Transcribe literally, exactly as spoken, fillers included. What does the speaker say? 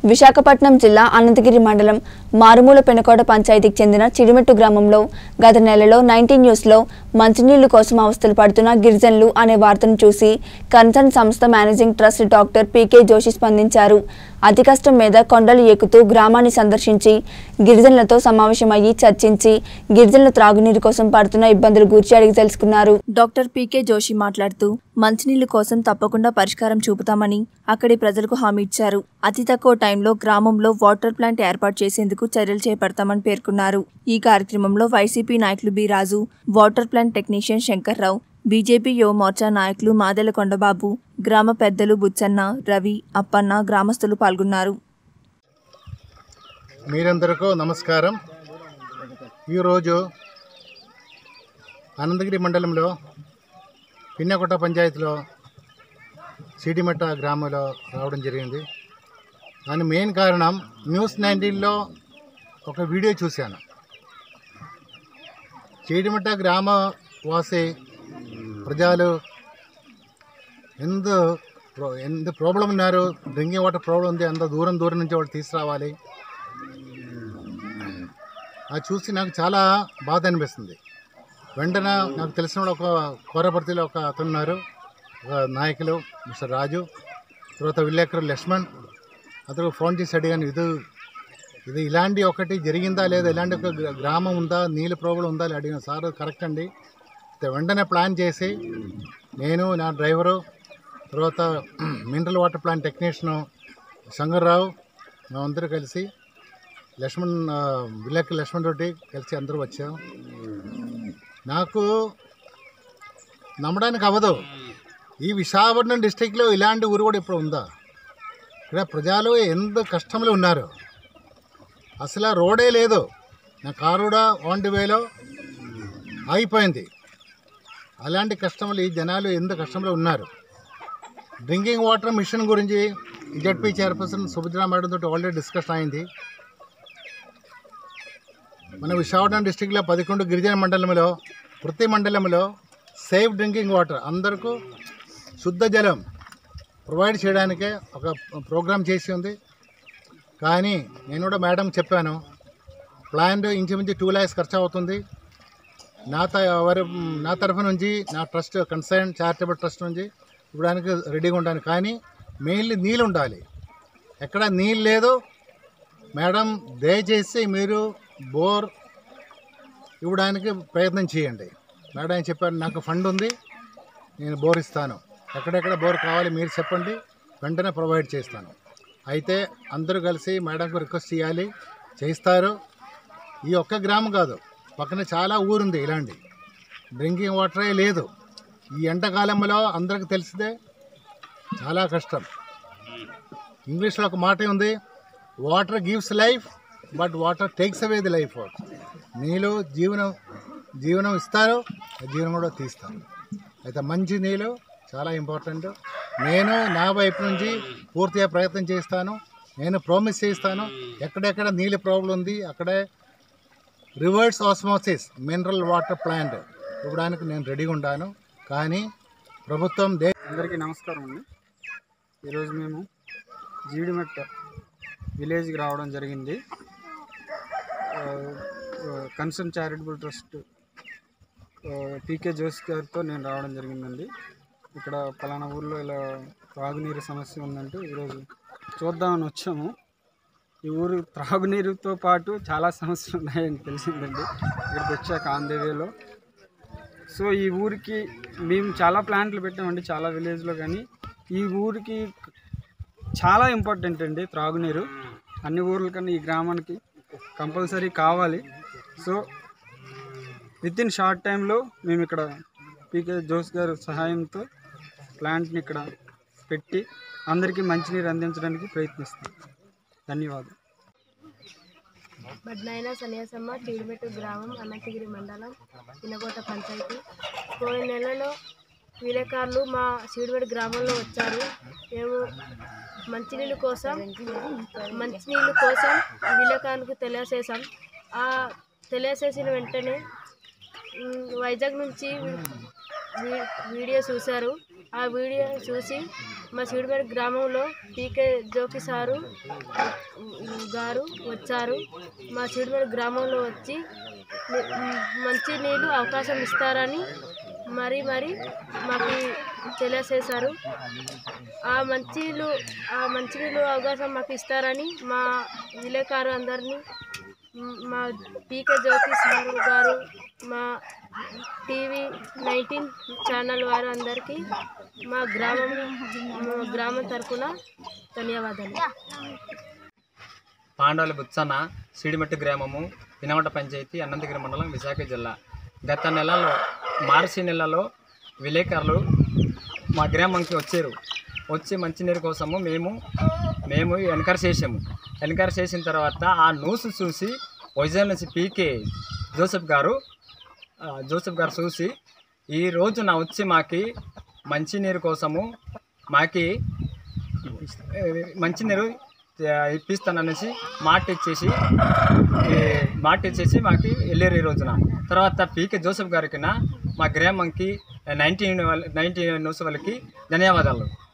విశాఖపట్నం జిల్లా అనంతగిరి మండలం మారుమూల పెనకోట పంచాయతీకి చెందిన చిడిమెట్టు గ్రామంలో గత నెలలో నైన్టీన్ న్యూస్ లో మంచినీళ్ల కోసం అవస్థలు పడుతున్న గిరిజనులు అనే వార్తను చూసి కన్సర్న్ సంస్థ managing trust doctor P K స్పందించారు. అతి కష్టం మీద కొండలు ఎక్కుతూ గ్రామాన్ని సందర్శించి గిరిజనులతో సమావేశమయ్యి చర్చించి గిరిజనుల త్రాగునీరు కోసం పడుతున్న ఇబ్బందుల గురించి అడిగి తెలుసుకున్నారు. డాక్టర్ పీకే జోషి మాట్లాడుతూ మంచినీళ్ల కోసం తప్పకుండా పరిష్కారం చూపుతామని అక్కడి ప్రజలకు హామీ ఇచ్చారు. అతి తక్కువ టైంలో గ్రామంలో వాటర్ ప్లాంట్ ఏర్పాటు చేసేందుకు చర్యలు చేపడతామని పేర్కొన్నారు. ఈ కార్యక్రమంలో వైసీపీ నాయకులు B Raju, water plant technician Shankarrao, BJP Yuva Morcha నాయకులు మాదెల కొండబాబు, గ్రామ పెద్దలు బుచ్చన్న, రవి, అప్పన్న, గ్రామస్తులు పాల్గొన్నారు. మీరందరికీ నమస్కారం. ఈరోజు అనంతగిరి మండలంలో పిన్నకోట పంచాయతీలో సిడిమెట్ట గ్రామంలో రావడం జరిగింది. దాని మెయిన్ కారణం న్యూస్ నైన్టీన్లో ఒక వీడియో చూశాను. సిడిమెట్ట గ్రామ వాసి ప్రజలు ఎంత ఎంత ప్రాబ్లం ఉన్నారు, డ్రింకింగ్ వాటర్ ప్రాబ్లం ఉంది, అంత దూరం దూరం నుంచి వాళ్ళు తీసుకురావాలి. అది చూసి నాకు చాలా బాధ అనిపిస్తుంది. వెంటనే నాకు తెలిసిన ఒక కోరపర్తిలో ఒక అతను ఉన్నారు, ఒక నాయకులు మిస్టర్ రాజు, తర్వాత విలేకరు లక్ష్మణ్, అతను ఫోన్ చేసి అడిగాను, ఇది ఇది ఇలాంటి ఒకటి జరిగిందా లేదా, ఇలాంటి ఒక గ్రామం ఉందా, నీళ్ళ ప్రాబ్లం ఉందా అని అడిగాను. సార్ కరెక్ట్ అండి. వెంటనే ప్లాన్ చేసి నేను, నా డ్రైవరు, తర్వాత mineral water plant technician Shankarrao, మేమందరూ కలిసి లక్ష్మణ్ విలేకరు లక్ష్మణ్ రెడ్డి కలిసి అందరూ వచ్చాం. నాకు నమ్మడానికి అవ్వదు, ఈ విశాఖపట్నం డిస్టిక్లో ఇలాంటి ఊరు కూడా ఇప్పుడు ఉందా. ఇక్కడ ప్రజలు ఎంత కష్టంలో ఉన్నారు, అసలు రోడే లేదు. నా కారు కూడా ఆన్ ది వేలో ఆగిపోయింది. అలాంటి కష్టంలో ఈ జనాలు ఎంత కష్టంలో ఉన్నారు. డ్రింకింగ్ వాటర్ మిషన్ గురించి జెడ్పీ చైర్పర్సన్ సుభద్రా మేడం తోటి ఆల్రెడీ డిస్కషన్ అయింది. మన విశాఖపట్నం డిస్టిక్లో పదకొండు గిరిజన మండలంలో ప్రతి మండలంలో సేఫ్ డ్రింకింగ్ వాటర్, అందరికీ శుద్ధ జలం ప్రొవైడ్ చేయడానికే ఒక ప్రోగ్రాం చేసి ఉంది. కానీ నేను కూడా మేడం చెప్పాను, ప్లాన్ ఇంచుమించు టూ ల్యాక్స్ ఖర్చు అవుతుంది. నా తర నా తరఫు నుంచి నా ట్రస్ట్ కన్సర్న్ చారిటబుల్ ట్రస్ట్ నుంచి ఇవ్వడానికి రెడీగా ఉంటాను. కానీ మెయిన్లీ నీళ్ళు ఉండాలి. ఎక్కడ నీళ్ళు లేదు మేడం, దయచేసి మీరు బోర్ ఇవ్వడానికి ప్రయత్నం చేయండి. మేడం ఏం చెప్పారు, నాకు ఫండ్ ఉంది, నేను బోర్ ఇస్తాను, ఎక్కడెక్కడ బోర్ కావాలి మీరు చెప్పండి, వెంటనే ప్రొవైడ్ చేస్తాను. అయితే అందరూ కలిసి మేడంకు రిక్వెస్ట్ చేయాలి, చేస్తారు. ఈ ఒక్క గ్రామం కాదు, పక్కన చాలా ఊరుంది ఇలాంటి డ్రింకింగ్ వాటరే లేదు. ఈ ఎండాకాలంలో అందరికి తెలిసిదే చాలా కష్టం. ఇంగ్లీష్లో ఒక మాట ఉంది, water gives life but water takes away the life. నీళ్ళు జీవనం జీవనం ఇస్తారు, జీవనం కూడా తీస్తారు. అయితే మంచి నీళ్ళు చాలా ఇంపార్టెంట్. నేను నా వైపు నుంచి పూర్తిగా ప్రయత్నం చేస్తాను. నేను ప్రామిస్ చేస్తాను, ఎక్కడెక్కడ నీళ్ళ ప్రాబ్లం ఉంది అక్కడే reverse osmosis mineral water plant ఇవ్వడానికి నేను రెడీగా ఉంటాను. కానీ ప్రభుత్వం దే అందరికీ నమస్కారం అండి. ఈరోజు మేము జీడిమెట్ట విలేజ్కి రావడం జరిగింది. Concern charitable trust P K గారితో నేను రావడం జరిగిందండి. ఇక్కడ పలానా ఊర్లో ఇలా త్రాగునీరు సమస్య ఉందంటే ఈరోజు చూద్దామని వచ్చాము. ఈ ఊరు త్రాగునీరుతో పాటు చాలా సమస్యలు ఉన్నాయని తెలిసిందండి ఇక్కడికి వచ్చాక ఆన్ ది వేలో. సో ఈ ఊరికి మేము చాలా ప్లాంట్లు పెట్టామండి చాలా విలేజ్లో, కానీ ఈ ఊరికి చాలా ఇంపార్టెంట్ అండి త్రాగునీరు. అన్ని ఊర్ల కన్నా ఈ గ్రామానికి కంపల్సరీ కావాలి. సో విత్ ఇన్ షార్ట్ టైంలో మేము ఇక్కడ పీకే జోషి గారి సహాయంతో ప్లాంట్ని ఇక్కడ పెట్టి అందరికీ మంచినీరు అందించడానికి ప్రయత్నిస్తాం. ధన్యవాదాలు. బడ్నాయన సన్యాసమ్మ, చిడిమెట్టు గ్రామం, అనంతగిరి మండలం, పిన్నకోట పంచాయతీ. పోయిన నెలలో విలేకరులు మా చిడిమెట్టు గ్రామంలో వచ్చారు. మేము మంచినీళ్ళ కోసం మంచినీళ్ళ కోసం విలేకరులకు తెలియజేసాం. ఆ తెలియజేసిన వెంటనే వైజాగ్ నుంచి వీడియో చూశారు. ఆ వీడియో చూసి మా సీడిమెట్ గ్రామంలో పీకే జోకి సారు గారు వచ్చారు. మా సీడిమెట్ గ్రామంలో వచ్చి మంచి నీళ్ళు అవకాశం ఇస్తారని మరీ మరీ మాకు తెలియజేశారు. ఆ మంచినీళ్ళు ఆ మంచినీళ్ళు అవకాశం మాకు ఇస్తారని మా విలేకరు అందరినీ, మా పీకే జోకి సారు గారు, మా టీవీ నైన్టీన్ ఛానల్ వారు అందరికీ మా గ్రామం మా గ్రామం తరఫున ధన్యవాదాలు. పాండవుల బుచ్చన్న, సీడిమెట్టు గ్రామము, ఇనవట పంచాయతీ, అనంతగిరి మండలం, విశాఖ జిల్లా. గత నెలలో మార్చి నెలలో విలేకరులు మా గ్రామంకి వచ్చారు. వచ్చి మంచినీరు కోసము మేము మేము ఎన్కరేజ్ చేసాము. ఎన్కరేజ్ చేసిన తర్వాత ఆ న్యూస్ చూసి వైజాగ్ నుంచి పీకే జోసెఫ్ గారు జోసెఫ్ గారు చూసి ఈ రోజున వచ్చి మాకి మంచినీరు కోసము మాకి మంచినీరు ఇప్పిస్తాననేసి మాట ఇచ్చేసి మాట ఇచ్చేసి మాకు వెళ్ళారు ఈ రోజున. తర్వాత పీకే జోసెఫ్ గారికి మా గ్రామంకి నైన్టీన్ నైన్టీన్ న్యూస్ వాళ్ళకి ధన్యవాదాలు.